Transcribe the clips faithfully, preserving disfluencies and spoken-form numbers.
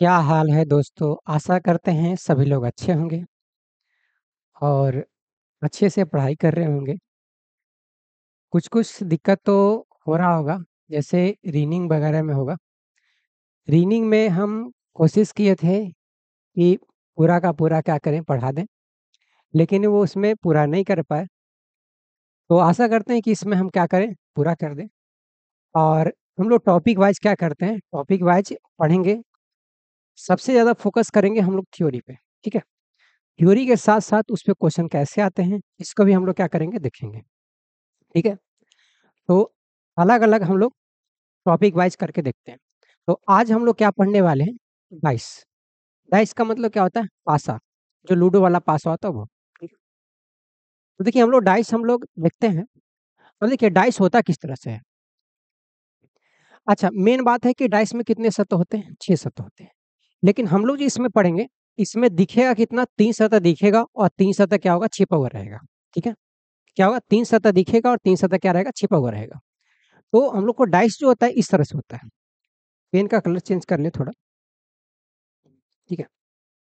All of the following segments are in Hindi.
क्या हाल है दोस्तों? आशा करते हैं सभी लोग अच्छे होंगे और अच्छे से पढ़ाई कर रहे होंगे। कुछ-कुछ दिक्कत तो हो रहा होगा, जैसे रीडिंग वगैरह में होगा। रीडिंग में हम कोशिश किए थे कि पूरा का पूरा क्या करें पढ़ा दें, लेकिन वो उसमें पूरा नहीं कर पाए। तो आशा करते हैं कि इसमें हम क्या करें, पूरा कर दें और हम लोग टॉपिक वाइज़ क्या करते हैं, टॉपिक वाइज़ पढ़ेंगे। सबसे ज़्यादा फ़ोकस करेंगे हम लोग थ्योरी पे, ठीक है? थ्योरी के साथ-साथ उस पे क्वेश्चन कैसे आते हैं, इसको भी हम लोग क्या करेंगे, देखेंगे, ठीक है? तो अलग-अलग हम लोग टॉपिक वाइज़ करके देखते हैं। तो आज हम लोग क्या पढ़ने वाले हैं, डाइस। डाइस का मतलब क्या होता है? पासा, जो लूडो वाला पासा होता है वो, ठीक है? तो देखिए हम लोग डाइस हम लोग देखते हैं। अब देखिए डाइस होता किस तरह से है? अच्छा, मेन बात है कि डाइस में कितने सत्ते होते हैं? छह सत्ते होते हैं। लेकिन हम लोग जो इसमें पढ़ेंगे, इसमें दिखेगा कितना? तीन सत्ता दिखेगा और तीन सत्ता क्या होगा? छिपा हुआ रहेगा, ठीक है? क्या होगा? तीन सत्ता दिखेगा और तीन सत्ता क्या रहेगा? छिपा हुआ रहेगा। तो हम लोग को डाइस जो होता है इस तरह से होता है। पेन का कलर चेंज कर लें थोड़ा, ठीक है?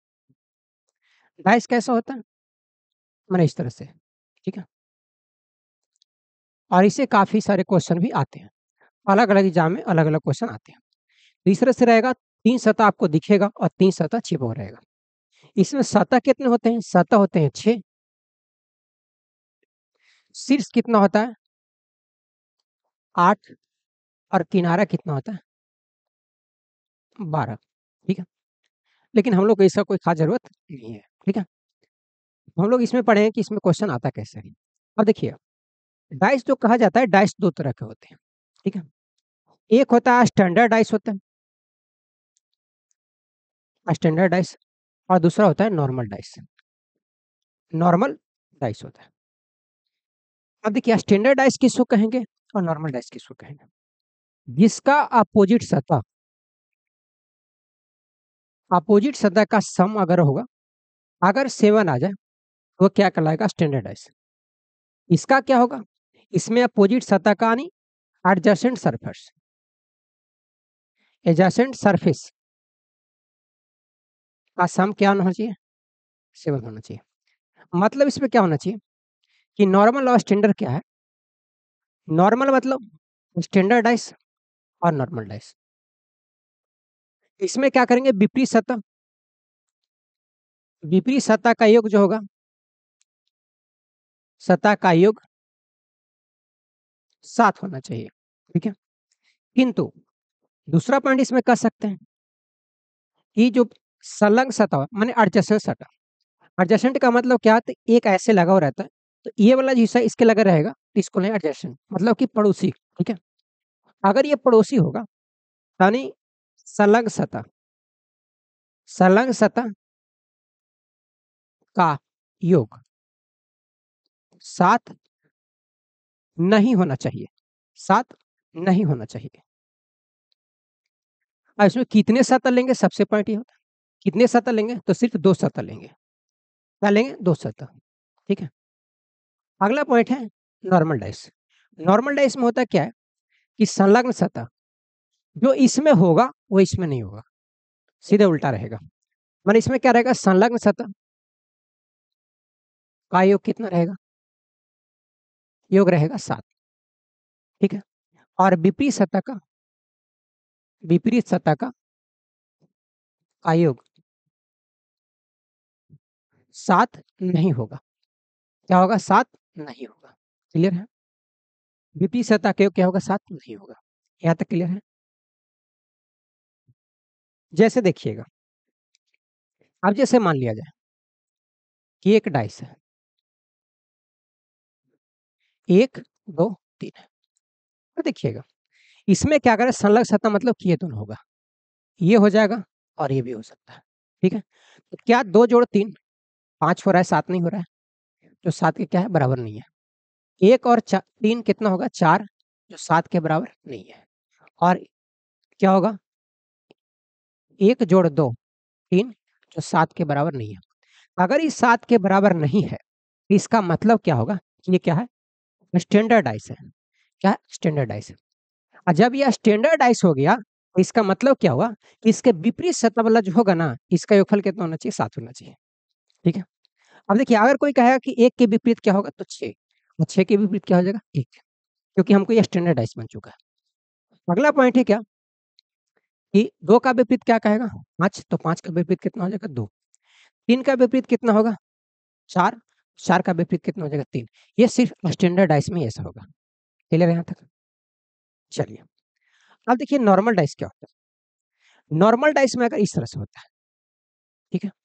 डाइस कैसा होता है? माने इस तरह से, ठीक है? और इससे काफ़ी सारे क्वेश्चन भी आते हैं। अलग-अलग एग्ज़ाम में अलग-अलग क्वेश्चन आते हैं। तो इस तरह से रहेगा, तीन सतह आपको दिखेगा और तीन सतह छिपा हुआ रहेगा। इसमें सतह कितने होते हैं? सतह होते हैं छह। शीर्ष कितना होता है? आठ और किनारा कितना होता है? बारह, ठीक है? लेकिन हम लोग को इसका कोई ख़ास ज़रूरत नहीं है, ठीक है? हम लोग इसमें पढ़े हैं कि इसमें क्वेश्चन आता कैसे है। अब देखिए, डाइस जो कहा जाता है, डाइस दो तरह के होते हैं, ठीक है? एक होता है स्टैंडर्ड डाइस होता है, स्टैंडर्ड डाइस और दूसरा होता है नॉर्मल डाइस। नॉर्मल डाइस होता है। अब देखिए स्टैंडर्ड डाइस किसको कहेंगे और नॉर्मल डाइस किसको कहेंगे? जिसका अपोजिट सतह अपोजिट सतह का सम अगर होगा, अगर सेवन आ जाए, तो क्या कहलाएगा? Standard dice. इसका क्या होगा? इसमें अपोजिट सतह का यानी एडजेसेंट सरफेस एडजेसेंट सरफेस का सम क्या होना चाहिए? सेवन होना चाहिए। मतलब इसमें क्या होना चाहिए कि नॉर्मल और स्टैंडर्ड क्या है? नॉर्मल मतलब स्टैंडर्ड डाइस और नॉर्मल डाइस। इसमें क्या करेंगे? विपरीत सतह विपरीत सतह का योग जो होगा, सतह का योग सात होना चाहिए, ठीक है? किंतु दूसरा पॉइंट इसमें कह सकते हैं कि जो संलग्न सतह माने एडजेसेंट सतह, एडजेसेंट का मतलब क्या है? एक ऐसे लगा हुआ रहता है, तो ये वाला जो हिस्सा इसके लगा रहेगा, तो इसको लें एडजेसेंट मतलब कि पड़ोसी, ठीक है? अगर ये पड़ोसी होगा, यानी संलग्न सतह संलग्न सतह का योग सात नहीं होना चाहिए, सात नहीं होना चाहिए। अब इसमें कितने सतह लेंगे? सबसे पॉइंट ये होता है, कितने सतह लेंगे? तो सिर्फ दो सतह लेंगे। क्या लेंगे? दो सतह, ठीक है? अगला पॉइंट है नॉर्मल डाइस। नॉर्मल डाइस में होता क्या है कि संलग्न सतह जो इसमें होगा, वो इसमें नहीं होगा, सीधे उल्टा रहेगा। माने इसमें क्या रहेगा? संलग्न सतह का योग कितना रहेगा? योग रहेगा सात, ठीक है? और विपरीत सतह का विपरीत सतह का का योग सात नहीं होगा। क्या होगा? सात नहीं होगा। क्लियर है? विपरीत सतह का योग क्या होगा? सात नहीं होगा। यहाँ तक क्लियर है? जैसे देखिएगा, अब जैसे मान लिया जाए कि एक डाइस है, एक, दो, तीन है। तो देखिएगा, इसमें क्या करें? संलग्न सतह मतलब कि ये दोनों होगा। ये हो जाएगा और ये भी हो सकता है, ठीक है? तो क्या दो जोड़ तीन पाँच हो रहा है, सात नहीं हो रहा है? जो सात के क्या है? बराबर नहीं है। एक और चा तीन कितना होगा? चार, जो सात के बराबर नहीं है। और क्या होगा? एक जोड़ दो, तीन, जो सात के बराबर नहीं है। अगर ये सात के बराबर नहीं है, इसका मतलब क्या होगा? कि ये क्या है? स्टैंडर्ड डाइस है। क्या है? स्टैंडर्ड डाइस है। और जब ये स्टैंडर्ड डाइस हो गया, इसका मतलब क्या हुआ कि इसके विपरीत सतह वाला जो होगा ना, इसका योगफल कितना होना चाहिए? सात होना चाहिए, ठीक है? अब देखिए अगर कोई कहेगा कि एक के विपरीत क्या होगा? तो छह और छह के विपरीत क्या हो जाएगा? एक क्योंकि हमको ये स्टैंडर्डाइज़ बन चुका है। अगला पॉइंट है क्या? कि दो का विपरीत क्या कहेगा? पाँच तो पाँच का विपरीत कितना हो जाएगा? दो तीन का विपरीत कितना होगा? चार चार का विपरीत कितना हो जाएगा? तीन ये सिर्फ़ स्टैंडर्डाइज़ में ऐसा होगा। क्लियर है यहाँ तक? चलिए, अब देखिए नॉर्मल डाइस क्या होता है? नॉर्मल डाइस में अगर इस तरह से होता है, ठीक है?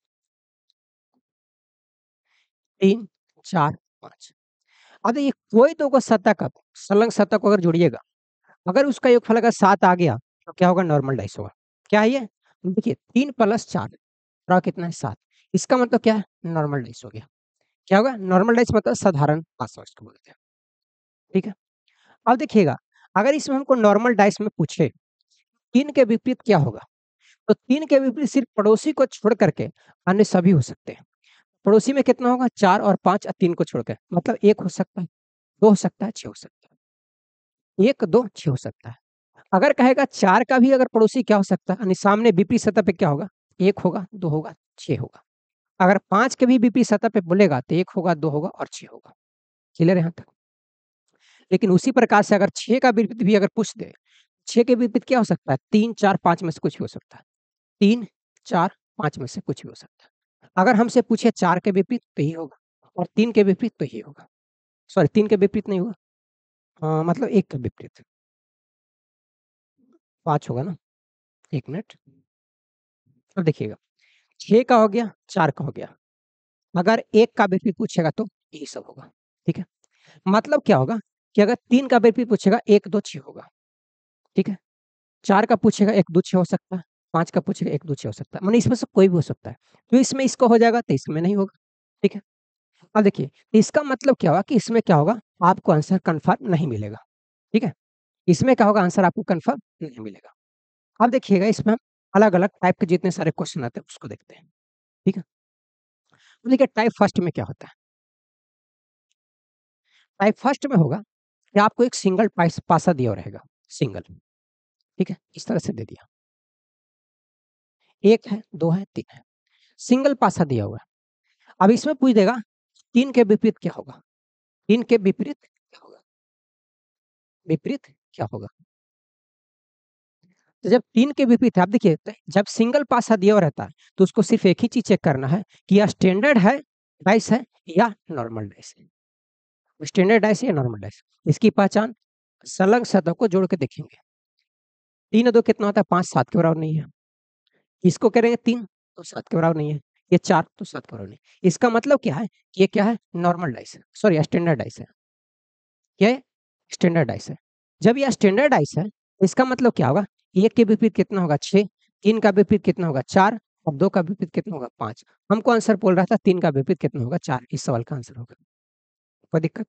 तीन, चार, पाँच अब देखिए कोई तो को सतह का संलग्न सतह को अगर जोड़िएगा, अगर उसका योगफल अगर सात आ गया, तो क्या होगा? नॉर्मल डाइस होगा। क्या है ये? देखिए तीन प्लस चार पूरा कितना है? सात इसका मतलब क्या है? नॉर्मल डाइस हो गया। क्या होगा? नॉर्मल डाइस मतलब साधारण पासा इसको बोलते हैं, ठीक है? अब देखिएगा, अगर इसमें हमको नॉर्मल डाइस में पूछे, तीन के विपरीत क्या होगा? तो तीन के विपरीत सिर्फ़ पड़ोसी को छोड़ कर के अन्य सभी हो सकते हैं। पड़ोसी में कितना होगा? चार और पाँच और तीन को छोड़ के मतलब एक हो सकता है, दो हो सकता है, छह हो सकता है। एक, दो, छह हो सकता है। अगर कहेगा चार का भी अगर पड़ोसी क्या हो सकता है? यानी सामने विपरीत सतह पे क्या होगा? एक होगा, दो होगा, छह होगा। अगर पाँच के भी विपरीत सतह पे बोलेगा तो एक होगा, दो होगा और छह होगा। क्लियर है यहाँ तक? लेकिन उसी प्रकार से अगर छह का विपरीत भी अगर पूछ दे, छह के विपरीत क्या हो सकता है? तीन, चार, पाँच में से कुछ भी हो सकता है। तीन, चार, पाँच में से कुछ भी हो सकता है। अगर हमसे पूछे चार के विपरीत तो ये होगा और तीन के विपरीत तो ये होगा। सॉरी तीन के विपरीत नहीं होगा अ, मतलब एक के विपरीत। पाँच होगा ना? एक मिनट। अब देखिएगा छह का हो गया, चार का हो गया। अगर एक का विपरीत पूछेगा तो यही सब होगा, ठीक है? मतलब क्या होगा कि अगर तीन का विपरीत पूछेगा एक, दो, छह होगा, ठीक है? चार का पूछेगा एक, दो, छह हो सकता है, पाँच का पूछेगा एक, दो, छह हो सकता है। माने इसमें से कोई भी हो सकता है। तो इसमें इसको हो जाएगा तो इसमें नहीं होगा, ठीक है? अब देखिए इसका मतलब क्या हुआ कि इसमें क्या होगा? आपको आंसर कन्फर्म नहीं मिलेगा, ठीक है? इसमें क्या होगा? आंसर आपको कन्फर्म नहीं मिलेगा। अब देखिएगा इसमें हम अलग-अलग टाइप के जितने सारे क्वेश्चन आते हैं उसको देखते हैं, ठीक है? तो देखिए टाइप फर्स्ट में क्या होता है? टाइप फर्स्ट में होगा कि आपको एक सिंगल पाइस पासा दिया हुआ रहेगा, सिंगल, ठीक है? इस तरह से दे दिया। एक है, दो है, तीन है। सिंगल पासा दिया हुआ है। अब इसमें पूछ देगा तीन के विपरीत क्या होगा? तीन के विपरीत क्या होगा? विपरीत क्या होगा? तो जब तीन के विपरीत है आप देखिए त जब सिंगल पासा दिया हुआ रहता है, तो उसको सिर्फ़ एक ही चीज़ चेक करना है कि या स्टैंडर्ड है, डाइस है या नॉर्मल डाइस है। स्टैंडर्ड डाइस या नॉर्मल डाइस। इसकी पहचान संलग्न सतह को जोड़ के देखेंगे। तीन और दो कितना होता है? पाँच, सात के बराबर नहीं है। इसको करेंगे तीन तो सात के बराबर नहीं है। ये चार तो सात के बराबर नहीं है। इसका मतलब क्या है? कि ये क्या है? नॉर्मल डाइस है, सॉरी स्टैंडर्ड डाइस है। ये स्टैंडर्ड डाइस है। जब ये स्टैंडर्ड डाइस है, इसका मतलब क्या होगा? एक के विपरीत कितना होगा? छह, तीन का विपरीत कितना होगा? चार और दो का विपरीत कितना होगा? पाँच। हमको आंसर बोल रहा था तीन का विपरीत कितना होगा? चार इस सवाल का आंसर होगा। कोई दिक्कत?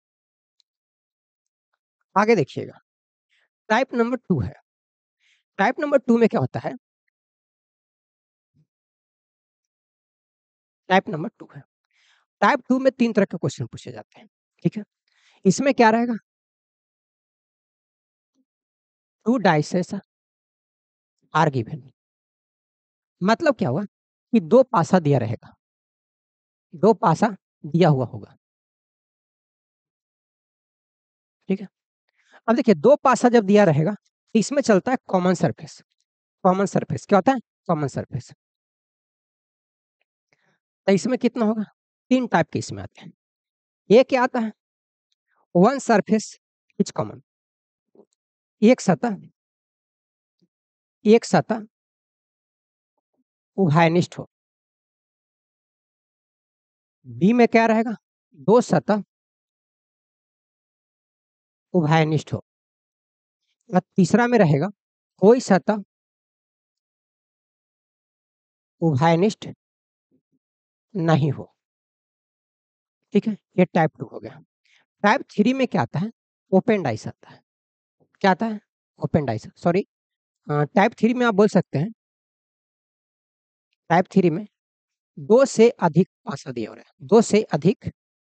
आगे देखिएगा, टाइप नंबर टू है। टाइप नंबर टू में क्या होता है? टाइप नंबर टू है। टाइप टू में तीन तरह के क्वेश्चन पूछे जाते हैं, ठीक है? इसमें क्या रहेगा? टू डाइसेस आर गिवन मतलब क्या हुआ? कि दो पासा दिया रहेगा। दो पासा दिया हुआ होगा, ठीक है? अब देखिए दो पासा जब दिया रहेगा, तो इसमें चलता है कॉमन सरफेस। कॉमन सरफेस क्या होता है? Common surface. तो इसमें कितना होगा? तीन टाइप के इसमें आते हैं। एक क्या आता है? वन सरफेस इज कॉमन एक सतह एक सतह उभयनिष्ठ हो। बी में क्या रहेगा? दो सतह उभयनिष्ठ हो। और तीसरा में रहेगा कोई सतह उभयनिष्ठ नहीं हो, ठीक है? ये टाइप टू हो गया। टाइप थ्री में क्या आता है? ओपन डाइस आता है। क्या आता है? Open dice sorry uh, type three में आप बोल सकते हैं टाइप थ्री में दो से अधिक पासा दिया हो रहा है। दो से अधिक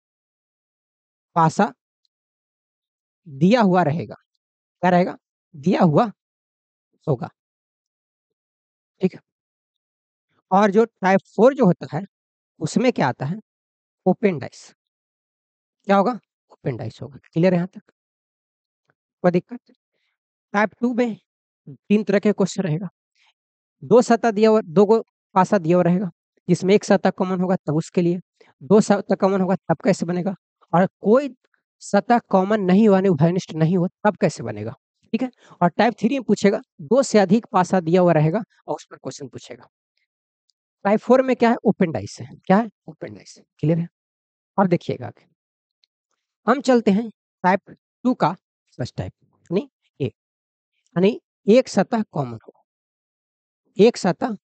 पासा दिया हुआ रहेगा। क्या रहेगा? दिया हुआ होगा। ठीक है? और जो टाइप फोर जो होता है, उसमें क्या आता है? Open dice. क्या होगा? ओपन डाइस होगा। क्लियर है यहाँ तक? कोई दिक्कत? टाइप टू में तीन तरह के क्वेश्चन रहेगा। दो सतह दिया हुआ दो को पासा दिया हुआ रहेगा, जिसमें एक सतह कॉमन होगा तब उसके लिए, दो सतह कॉमन होगा तब कैसे बनेगा? और कोई सतह कॉमन नहीं हुआ, वैनिस्ड नहीं हुआ तब कैसे बनेगा? ठीक है? और टाइप थ्री में पूछेगा, दो से अधिक पासा दिया हुआ रहेगा और उस पर क्वेश्चन पूछेगा। टाइप फोर में क्या है? ओपन डाइस है। क्या है? ओपन डाइस है। क्लियर है? अब देखिएगा आगे। हम चलते हैं टाइप टू का फर्स्ट टाइप, यानी ए, यानी एक सतह कॉमन हो, एक सतह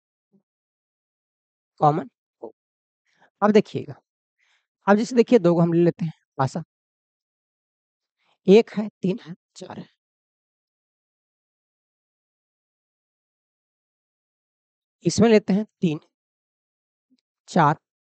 कॉमन हो। अब देखिएगा, अब जैसे देखिए दो को हम ले लेते हैं पासा, एक है, तीन है, चार है। इसमें लेते हैं तीन, चार,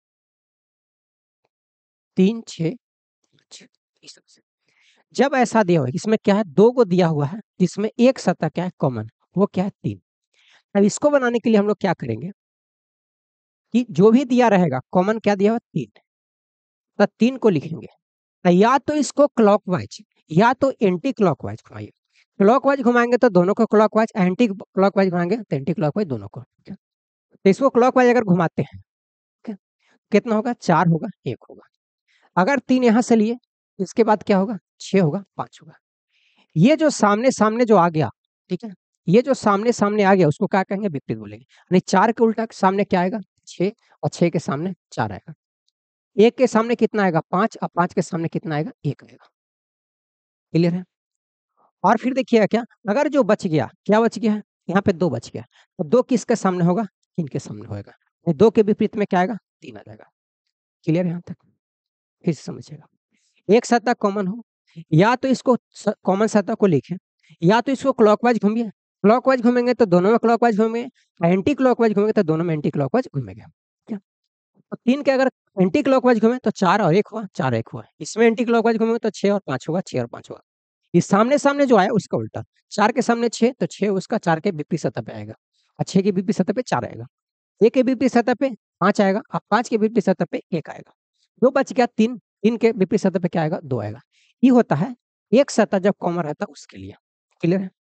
तीन, छः, पाँच, इस तरह से। जब ऐसा दिया हुआ है, इसमें क्या है? दो को दिया हुआ है, जिसमें एक सतह क्या है? कॉमन। वो क्या है? तीन। अब इसको बनाने के लिए हम लोग क्या करेंगे कि जो भी दिया रहेगा कॉमन क्या दिया हुआ? तीन। तो तीन को लिखेंगे, या तो इसको क्लॉकवाइज या तो एंटी क्लॉकवाइज घुमाइए। क्लॉकवाइज घुमाएंगे तो दोनों को क्लॉकवाइज, एंटी क्लॉकवाइज घुमाएंगे तो एंटी क्लॉकवाइज, दोनों को। ठीक है? तो इसको क्लॉकवाइज अगर घुमाते हैं, ठीक है, कितना होगा? चार होगा, एक होगा। अगर तीन यहां से लिए, इसके बाद क्या होगा? छह होगा, पांच होगा। ये जो सामने सामने जो आ गया, ठीक है, ये जो सामने सामने आ गया उसको क्या कहेंगे? विपरीत बोलेंगे। यानी चार के उल्टा सामने क्या आएगा? छह, और छह के सामने चार आएगा। एक के सामने कितना आएगा? पांच, और पांच के सामने कितना आएगा? एक आएगा। क्लियर है? और फिर देखिएगा क्या, अगर जो बच गया, क्या बच गया है? यहाँ पे दो बच गया, तो दो किसके सामने होगा? तीन के सामने होगा। दो के विपरीत में क्या आएगा? तीन आ जाएगा। क्लियर है यहाँ तक? फिर से समझिएगा, एक सतह कॉमन हो, या तो इसको कॉमन सतह को लिखें, या तो इसको क्लॉकवाइज घूमिए। क्लॉकवाइज घूमेंगे तो दोनों में क्लॉकवाइज घूमेंगे, एंटी क्लॉकवाइज घूमेंगे तो दोनों में एंटी क्लॉकवाइज घूमेंगे। क्या? तो तीन के अगर एंटी क्लॉकवाइज घूमे तो चार और एक हुआ, चार एक हुआ। इसमें एंटी क्लॉकवाइज घूमेंगे तो छह और पांच होगा, छह और पांच होगा। ये सामने सामने जो आया उसका उल्टा, चार के सामने छह तो छह उसका चार के विपरीत सतह पे आएगा, और छह के विपरीत सतह पे चार आएगा। एक के विपरीत सतह पे पांच आएगा, और पांच के विपरीत सतह पे एक आएगा। दो बच गया, तीन, तीन के विपरीत सतह पे क्या आएगा? दो आएगा। ये होता है एक सतह जब कॉमन रहता है उसके लिए। क्लियर है?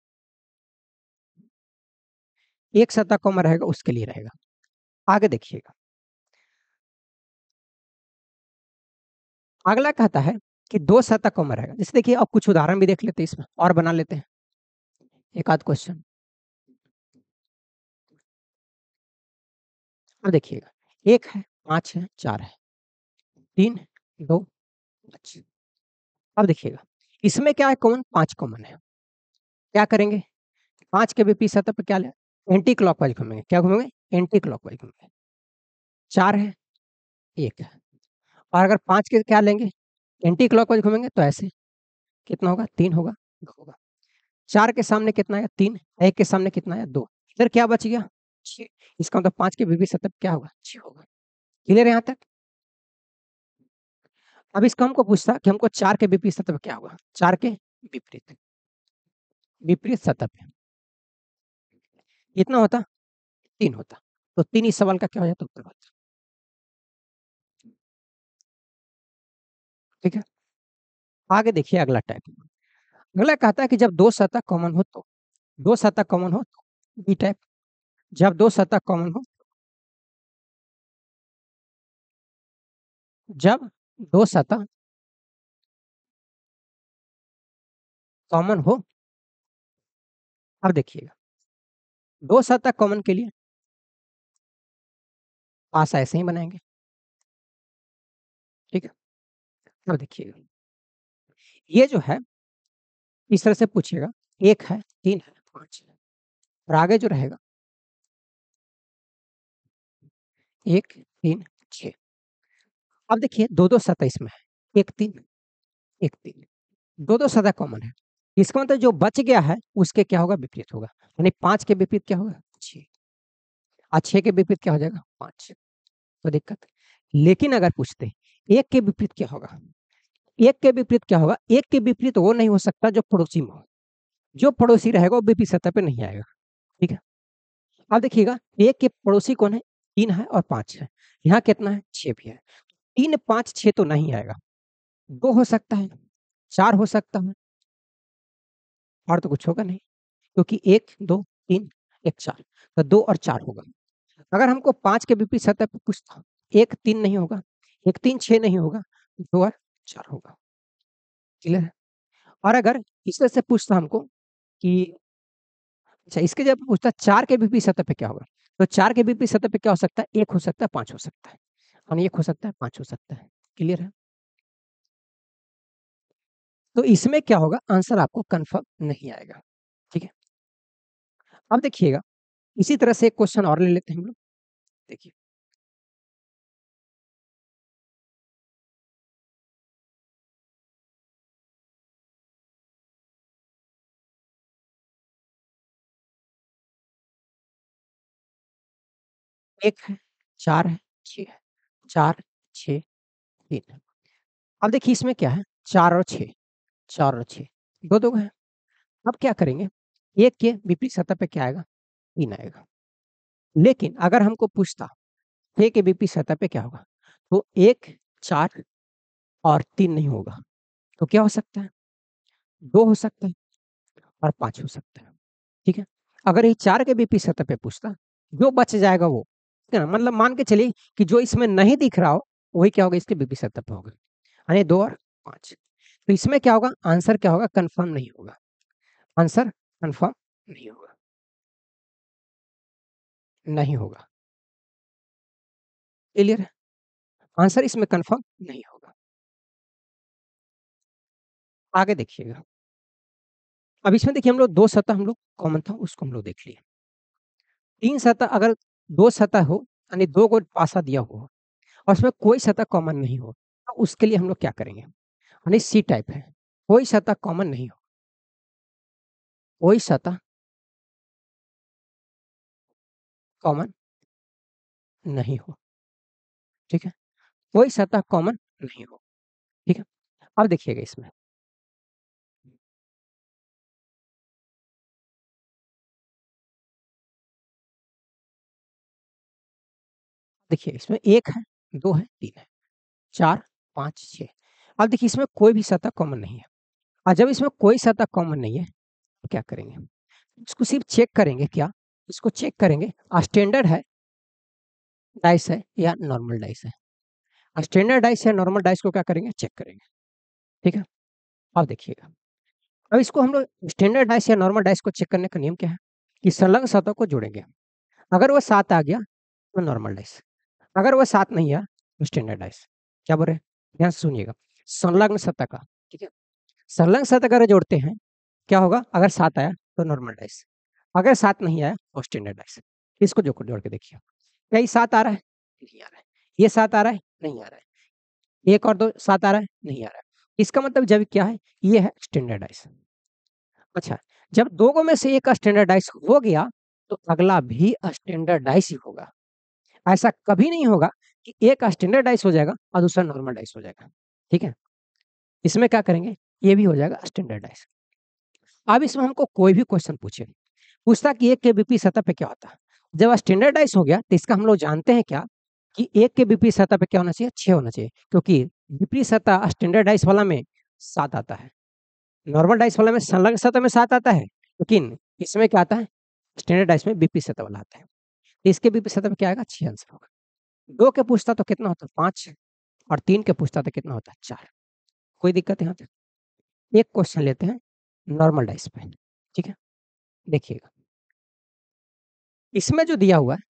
एक सतह कॉमन रहेगा उसके लिए रहेगा। आगे देखिएगा, अगला कहता है कि दो सतह कॉमन रहेगा। जैसे देखिए, अब कुछ उदाहरण भी देख लेते हैं इसमें, और बना लेते हैं एक आध क्वेश्चन। अब देखिएगा, एक है, पांच है, चार है, तीन, दो, पांच। अब देखिएगा, इसमें क्या है? कॉमन, पांच कॉमन है। क्या करेंगे? पांच के विपरीत सतह पे क्या ले? एंटी क्लॉकवाइज घूमेंगे। क्या घूमेंगे? एंटी क्लॉकवाइज घूमेंगे। चार है, एक है, और अगर पांच के क्या लेंगे? एंटी क्लॉकवाइज घूमेंगे तो ऐसे कितना होगा? तीन होगा, दो होगा। चार के सामने कितना आया? तीन। एक के सामने कितना आया? दो। इधर क्या बच गया? छह। इसका मतलब पांच के विपरीत सतह क्या होगा? छह होगा। क्लियर है यहाँ तक? अब इसका हमको पूछता कि हमको चार के विपरीत सतह क्या होगा? चार के विपरीत विपरीत सतह पे कितना होता? तीन होता। तो तीन इस सवाल का क्या हो जाता? उत्तर होता। ठीक है? आगे देखिए अगला टाइप। अगला कहता है कि जब दो सतह कॉमन हो तो, दो सतह कॉमन हो तो बी टाइप। जब दो सतह कॉमन हो, जब दो सतह कॉमन हो। अब देखिएगा, दो सतह कॉमन के लिए पास ऐसे ही बनाएंगे। ठीक है? अब देखिएगा, ये जो है इस तरह से पूछेगा, एक है, तीन है, पांच है, और आगे जो रहेगा एक, तीन, छह। अब देखिए दो दो सतह इसमें है, एक तीन, एक तीन, दो दो सतह कॉमन है। इसका मतलब जो बच गया है उसके क्या होगा? विपरीत होगा। यानी पांच के विपरीत क्या होगा? छह। और छह के विपरीत क्या हो जाएगा? पांच। तो दिक्कत। लेकिन अगर पूछते एक के विपरीत क्या होगा? एक के विपरीत क्या होगा? एक के विपरीत वो नहीं हो सकता जो पड़ोसी में हो। जो पड़ोसी रहेगा वो विपरीत सतह पे नहीं आएगा, ठीक है? अब देखिएगा एक के पड़ोसी कौन है? तीन है और पाँच है। यहाँ कितना है? छह भी है। तीन, पाँच, छह तो नहीं आएगा। दो हो सकता है, चार हो सकता है। और तो कुछ होगा नहीं, क्योंकि एक, दो, तीन, एक, चार तो दो और चार होगा। अगर हमको पाँच के विपरीत सतह पे पूछता, एक, तीन नहीं होगा, एक, तीन, छह नहीं होगा, दो और चार होगा। क्लियर है? और अगर इस तरह से पूछता हमको कि अच्छा इसके जब पूछता चार के विपरीत सतह पे क्या होगा? तो चार के विपरीत सतह पे क्या हो सकता है? एक हो सकता है, पाँच हो सकता है। यानी एक हो सकता है, पाँच हो सकता है। क्लियर है? तो इसमें क्या होगा? आंसर आपको कन्फर्म नहीं आएगा। ठीक है? अब देखिएगा, इसी तरह से एक क्वेश्चन और ले लेते हैं हम लोग। देखिए। एक है, चार है, छह है। चार, छह, तीन है। अब देखिए इसमें क्या है? चार और छह, चार और छह, दो-दो है। अब क्या करेंगे? एक के विपरीत सतह पे क्या आएगा? तीन आएगा। लेकिन अगर हमको पूछता छह के विपरीत सतह पे क्या होगा? तो एक, चार और तीन नहीं होगा। तो क्या हो सकता है? दो हो सकता है और पाँच हो सकता है। ठीक है? अगर ये चार के विपरीत सतह पे पूछता, जो बच जाएगा वो, ठीक है ना? मतलब मान के चलिए कि जो इसमें नहीं दिख रहा हो, वही क्या होगा? इसके विपरीत सतह पे होगा। यानी दो और पाँच। तो इसमें क्या होगा? आंसर क्या होगा? कन्फर्म नहीं होगा। आंसर कन्फर्म नहीं होगा। नहीं होगा। क्लियर है? आंसर इसमें कन्फर्म नहीं होगा। आगे देखिएगा। अब इसमें देखिए हम लोग दो सतह हम लोग कॉमन था उसको हम लोग देख लिए। तीन सतह अगर दो सतह हो यानी दो को पासा दिया हो और उसमें कोई सतह कॉमन नहीं हो, तो उसके लिए हम लोग क्या करेंगे? यानी सी टाइप है, कोई सतह कॉमन नहीं हो, कोई सतह कॉमन नहीं हो, ठीक है? कोई सतह कॉमन नहीं हो, ठीक है? अब देखिएगा इसमें। देखिए इसमें एक है, दो है, तीन है, चार, पाँच, छह। अब देखिए इसमें कोई भी सतह कॉमन नहीं है और जब इसमें कोई सतह कॉमन नहीं है, तो क्या करेंगे? इसको सिर्फ चेक करेंगे क्या? इसको चेक करेंगे स्टैंडर्ड है, डाइस है या नॉर्मल डाइस है। स्टैंडर्ड डाइस या नॉर्मल डाइस को क्या करेंगे? चेक करेंगे, ठीक है? अब देखिएगा, अब इसको हम लोग स्टैंडर्ड डाइस या नॉर्मल डाइस को चेक करने का नियम क्या है? कि संलग्न सतह को जोड़ेंगे। अगर वो सात आ गया, तो नॉर्मल डाइस, अगर वो सात नहीं आया, तो स्टैंडर्ड डाइस। क्या बोल रहे हैं? ध्यान से सुनिएगा, संलग्न सतह का, ठीक है? संलग्न सतह अगर जोड़ते हैं, क्या होगा? अगर सात आया, तो नॉर्मल डाइस, अगर सात नहीं आया, तो स्टैंडर्ड डाइस। इसको जो जोड़ के देखिए, क्या ये सात आ रहा है? नहीं आ रहा है। ये सात आ रहा है? नहीं आ रहा है। एक और दो सात आ रहा है? नहीं आ रहा है। इसका मतलब जब क्या है? ये है स्टैंडर्डाइज़। अच्छा, जब दो में से एक स्टैंडर्डाइज़ हो गया, तो अगला भी स्टैंडर्डाइज़ ही होगा। ऐसा कभी नहीं होगा कि एक स्टैंडर्डाइज़ हो जाएगा और दूसरा नॉर्मलाइज़ हो जाएगा। ठीक है? इसमें क्या करेंगे? ये भी हो जाएगा स्टैंडर्डाइज़। अब इसमें हमको कोई भी क्वेश्चन पूछे, पूछता कि एक के विपरीत सतह पे क्या होता है? जब स्टैंडर्डाइज़ हो गया, तो इसका हम लोग जानते हैं क्या? कि एक के विपरीत सतह पे क्या होना चाहिए? छह होना चाहिए, क्योंकि विपरीत सतह स्टैंडर्डाइज़ वाला में सात आता है। नॉर्मल डाइस वाला में संलग्न सतह में सात आता है, लेकिन इसमें क्या आता है? स्टैंडर्ड डाइस में विपरीत सतह वाला आता है। इसके विपरीत सतह में क्या आएगा? छह आंसर होगा। दो के पूछता तो कितना होता है? पाँच और तीन के पूछता तो कितना होता है? चार। कोई दिक्कत यहाँ तक? एक क्वेश्चन लेते हैं नॉर्मल डाइस पे, ठीक है? देखिएगा, इसमें जो दिया हुआ है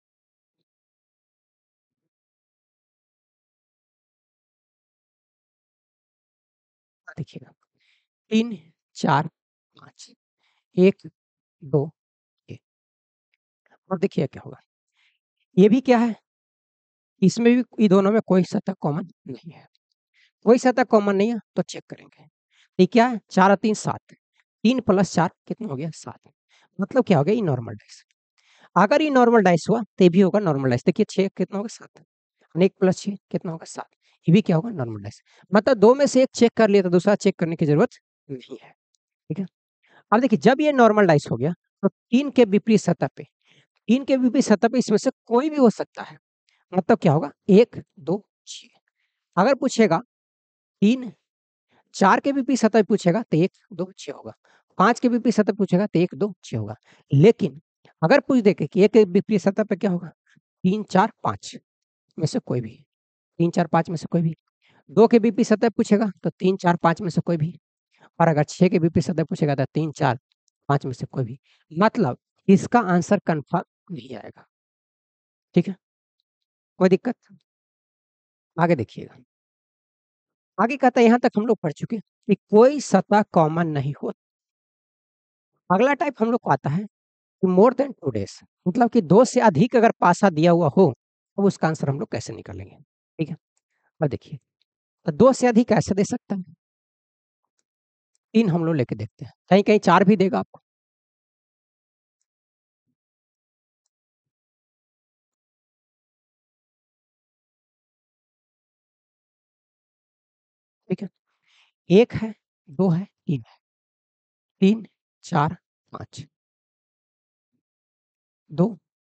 देखिएगा तीन, चार, पाँच, एक, दो, एक और देखिए क्या होगा? ये भी क्या है? इसमें भी ये दोनों में कोई सतह कॉमन नहीं है। कोई सतह कॉमन नहीं है तो चेक करेंगे। ये क्या है? चार और तीन सात, तीन प्लस चार कितना हो गया? सात। मतलब क्या हो गया? ये नॉर्मल डाइस। अगर ये नॉर्मल डाइस हुआ तो ये भी होगा नॉर्मल डाइस। देखिए छह कितना होगा? सात और एक प्लस छह कितना होगा? सात। ये भी क्या होगा? Normal dice. मतलब दो में से एक चेक कर लिया तो दूसरा चेक करने की ज़रूरत नहीं है। ठीक है? अब देखिए जब ये नॉर्मल डाइस हो गया तो तीन के विपरीत सतह पे तीन के विपरीत सतह पे इसमें से कोई भी हो सकता है। मतलब क्या होगा एक, दो, छह अगर पूछेगा तीन, चार के विपरीत सतह पूछेगा तो एक, दो, छह होगा। पाँच के विपरीत सतह पूछेगा तो एक, दो, छह होगा। लेकिन अगर पूछ दे के कि एक के विपरीत सतह पे क्या होगा? तीन, चार, पाँच में से कोई भी। तीन, चार, पाँच में से कोई भी। दो के विपरीत सतह पूछेगा तो तीन, चार, पाँच में से कोई भी। और अगर छह के विपरीत सतह पूछेगा तो तीन, चार, पाँच में से कोई भी। मतलब इसका आंसर कन्फर्म नहीं आएगा। ठीक है? कोई दिक्कत? आगे देखिएगा। आगे कहता है यहाँ तक हम लोग पढ़ चुके हैं कि कोई सतह कॉमन नहीं हो। अगला टाइप हम लोग को आता है कि मोर देन टू डेज़ मतलब कि दो से अधिक अगर पासा दिया हुआ हो, तो उसका आंसर हम लोग कैसे निकालेंगे? ठीक है? अब देखिए, तो दो से अधिक कैसे दे सकता है? तीन हम लोग लेके देखते हैं। कहीं-कहीं चार भी देगा आपको। ठीक है? एक है, दो है, तीन है। तीन, चार, पाँच। दो,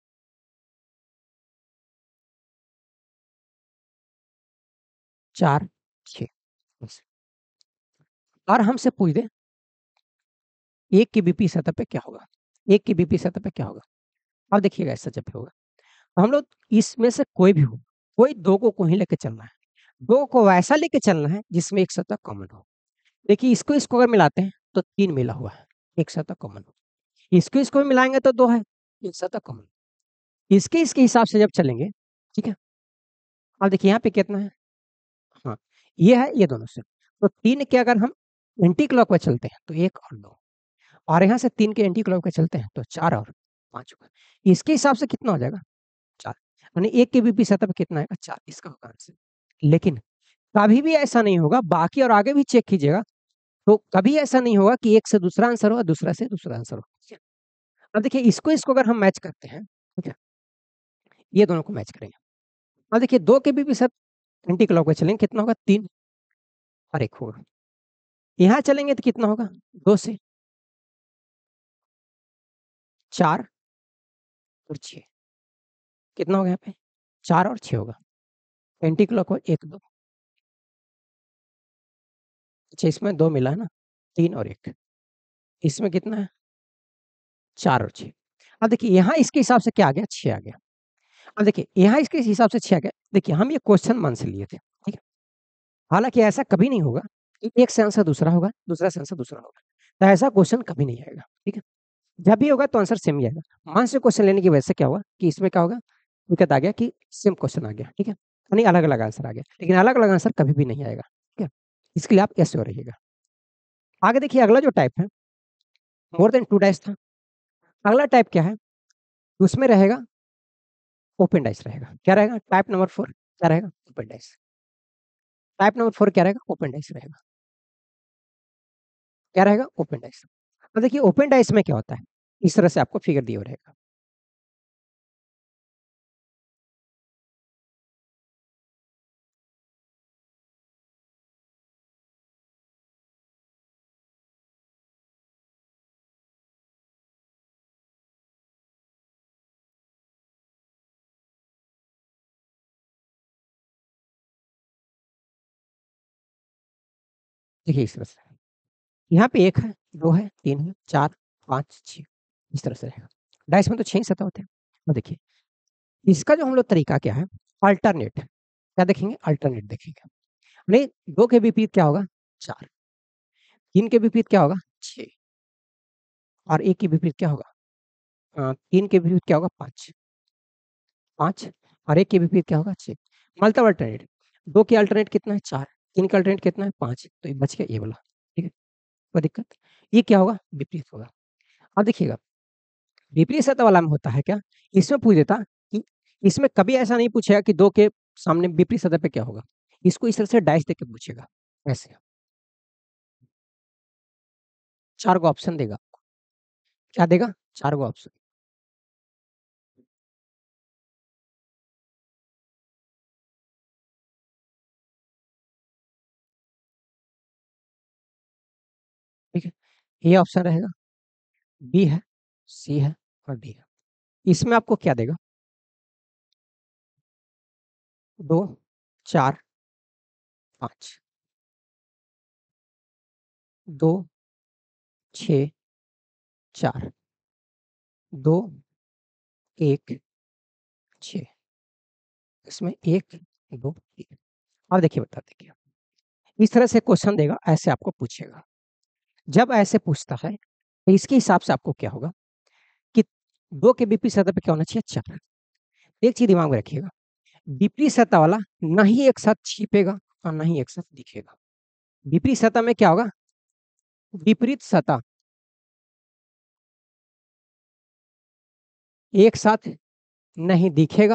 चार, छह बस। और हमसे पूछ दे एक की विपरीत सतह पे क्या होगा? एक की विपरीत सतह पे क्या होगा? अब देखिएगा ऐसा जब भी होगा, तो हम लोग इसमें से कोई भी हो, कोई दो को को ही लेके चलना है। दो को वैसा लेके चलना है जिसमें एक सतह कॉमन हो। देखिए इसको इसको अगर मिलाते हैं तो तीन मिला हुआ है, एक सतह कॉमन हो। इसको इसको भी मिलाएँगे तो दो है, एक सतह कॉमन। इसके इसके हिसाब से जब चलेंगे, ठीक है? अब देखिए यहाँ पे कितना है? हाँ, ये है, ये दोनों से। तो तीन के अगर हम एंटी क्लॉकवाइज़ चलते हैं तो एक और दो और यहाँ से तीन के एंटी क्लॉकवाइज़ चलते हैं तो चार और पाँच होगा। इसके हिसाब से कितना हो जाएगा? चार यानी एक के विपरीत सतह पे कितना आएगा? चार इसका होगा आंसर। लेकिन कभी भी ऐसा नहीं होगा, बाकी और आगे भी चेक कीजिएगा, तो कभी ऐसा नहीं होगा कि एक से दूसरा आंसर हो, दूसरा से दूसरा आंसर हो। ठीक है? अब देखिए इसको इसको अगर हम मैच करते हैं, ठीक है? ये दोनों को मैच करेंगे। अब देखिए दो के विपरीत सतह एंटी क्लॉकवाइज़ चलेंगे, कितना होगा? तीन और एक होगा। यहाँ चलेंगे तो कितना होगा? दो से चार और छह कितना होगा यहाँ पे? चार और छह होगा। एंटी क्लॉकवाइज़ एक, दो अच्छा इसमें दो मिला है ना? तीन और एक इसमें कितना है? चार और छह अब देखिए यहाँ इसके हिसाब से क्या आ गया? छह आ गया। अब देखिए यहाँ इसके हिसाब से छह आ गया। देखिए हम ये क्वेश्चन मन से लिए थे, ठीक है? हालाँकि ऐसा कभी नहीं होगा कि एक से आंसर दूसरा होगा, दूसरा से आंसर दूसरा होगा। तो ऐसा क्वेश्चन कभी नहीं आएगा, ठीक है? जब भी होगा तो आंसर सेम ही आएगा। मान से क्वेश्चन लेने की वजह से क्या हुआ कि इसमें क्या होगा? दिक्कत आ गया कि सेम क्वेश्चन आ गया, ठीक है? यानी अलग-अलग आंसर आ गया। लेकिन अलग-अलग आंसर कभी भी नहीं आएगा, ठीक है? इसके लिए आप एश्योर रहिएगा। आगे देखिए अगला जो टाइप है, मोर देन टू डाइस था। अगला टाइप क्या है? उसमें रहेगा ओपन डाइस रहेगा। क्या रहेगा? टाइप नंबर फोर क्या रहेगा? Open dice. Type number four क्या रहेगा? ओपन डाइस रहेगा। क्या रहेगा? Open dice. अब देखिए ओपन डाइस में क्या होता है? इस तरह से आपको फिगर दिया हुआ रहेगा। देखिए इस तरह से। यहाँ पे एक है, दो है, तीन है, चार, पाँच, छह इस तरह से रहेगा। डाइस में तो छह ही सतह होते हैं। अब देखिए, इसका जो हम लोग तरीका क्या है? अल्टरनेट क्या देखेंगे? अल्टरनेट देखेंगे। नहीं दो के विपरीत क्या होगा? चार तीन के विपरीत क्या होगा? छह और एक के विपरीत क्या होगा? अ, तीन के विपरीत क्या होगा? पाँच पाँच और एक के विपरीत क्या होगा? छह मल्टीपल अल्टरनेट दो के अल्टरनेट कितना है? चार तीन का अल्टरनेट कितना है? पाँच तो ये बच गया ये वाला, ठीक है? कोई दिक्कत? ये क्या होगा? विपरीत होगा। अब देखिएगा विपरीत सतह वाला में होता है क्या? इसमें पूछ देता कि इसमें कभी ऐसा नहीं पूछेगा कि दो के सामने विपरीत सतह पे क्या होगा? इसको इस तरह से डाइस देके पूछेगा, ऐसे। चार गो ऑप्शन देगा। क्या देगा? चार गो ऑप्शन। ठीक है? ये ऑप्शन रहेगा। बी है, सी है और डी है। इसमें आपको क्या देगा? दो, चार, पाँच। दो, छः, चार, दो, एक, छः। इसमें एक, दो, तीन। अब देखिए बताते क्या, इस तरह से क्वेश्चन देगा, ऐसे आपको पूछेगा। जब ऐसे पूछता है तो इसके हिसाब से आपको क्या होगा कि दो के विपरीत सतह पे क्या होना चाहिए? चार। एक चीज दिमाग में रखिएगा, विपरीत सतह वाला ना ही एक साथ छिपेगा और ना ही एक साथ दिखेगा। विपरीत सतह में क्या होगा? विपरीत सतह एक साथ नहीं दिखेगा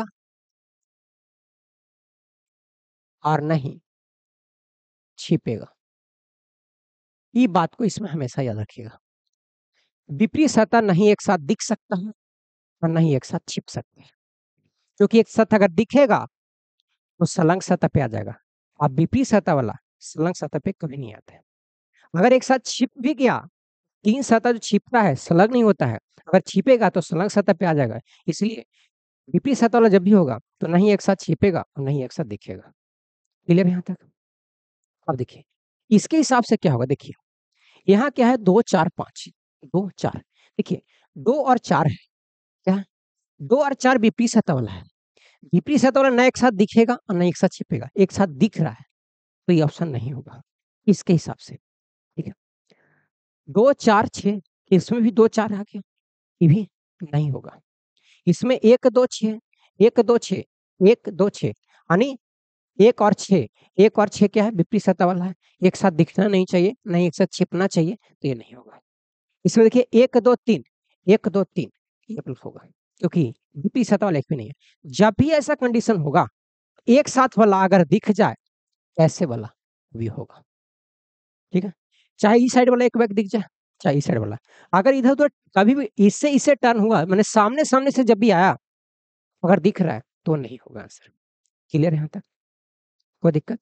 और नहीं छिपेगा। ये बात को इसमें हमेशा याद रखिएगा। विपरीत सतह नहीं एक साथ दिख सकता है और नहीं एक साथ छिप सकता है, क्योंकि एक सतह अगर दिखेगा तो संलग्न सतह पे आ जाएगा। अब विपरीत सतह वाला संलग्न सतह पे कभी नहीं आता है। अगर एक साथ छिप भी गया, तीन सतह जो छिपता है संलग्न नहीं होता है, अगर छिपेगा तो संलग्न सतह पे आ जाएगा। इसलिए विपरीत सतह वाला जब भी होगा तो नहीं एक साथ छिपेगा और नहीं एक साथ दिखेगा। क्लियर यहाँ तक? अब देखिए इसके हिसाब से क्या होगा, देखिए यहाँ क्या है? दो, चार, पाँच। दो, चार। देखिए दो और चार है, क्या? दो और चार विपरीत सतह वाला है। विपरीत सतह वाला ना एक साथ दिखेगा और ना एक साथ छिपेगा। एक साथ दिख रहा है तो ये ऑप्शन नहीं होगा इसके हिसाब से। ठीक है, दो, चार, छः, इसमें भी दो, चार आ गया, ये भी नहीं होगा। इसमें एक, दो, छः, एक, दो, छः, एक, दो, छः, यानी एक और छः, एक और छः क्या है? विपरीत सतह वाला है, एक साथ दिखना नहीं चाहिए, नहीं एक साथ छिपना चाहिए, तो ये नहीं होगा। इसमें देखिए एक, दो, तीन, एक, दो, तीन, ये प्लस होगा, क्योंकि विपरीत सतह वाला एक भी नहीं है। जब भी ऐसा कंडीशन होगा, एक साथ वाला अगर दिख जाए, ऐसे वाला भी होगा। ठीक है, चाहे इस साइड वाला एक व्यक्ति दिख जाए, चाहे इस साइड वाला। अगर इधर-उधर कभी भी इससे इससे टर्न हुआ, माने सामने-सामने से जब भी आया, अगर दिख रहा है, तो नहीं होगा आंसर। क्लियर है यहाँ तक? कोई दिक्कत?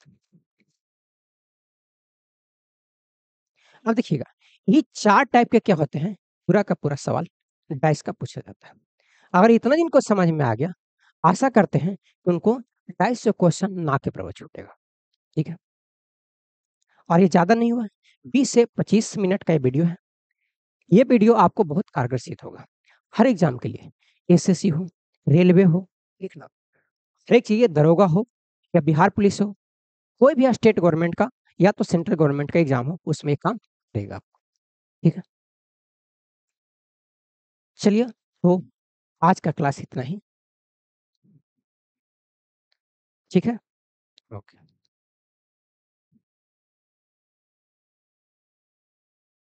अब देखिएगा, ये चार टाइप के क्या होते हैं, पूरा का पूरा सवाल डाइस का पूछा जाता है। अगर इतना इनको समझ में आ गया, आशा करते हैं कि उनको डाइस से क्वेश्चन ना के बराबर छूटेगा। ठीक है? और ये ज़्यादा नहीं हुआ है, बीस से पच्चीस मिनट का ये वीडियो है। ये वीडियो आपको बहुत कारगर सिद्ध होगा, हर एग्ज़ाम के लिए, एसएससी हो, रेलवे हो, ठीक ना? हर एक चाहिए, दरोगा हो या बिहार पुलिस हो, कोई भी स्टेट गवर्नमेंट का या तो सेंट्रल गवर्नमेंट का एग्ज़ाम हो, उसमें ये काम देगा। ठीक है? चलिए, तो आज का क्लास इतना ही। ठीक है? ओके।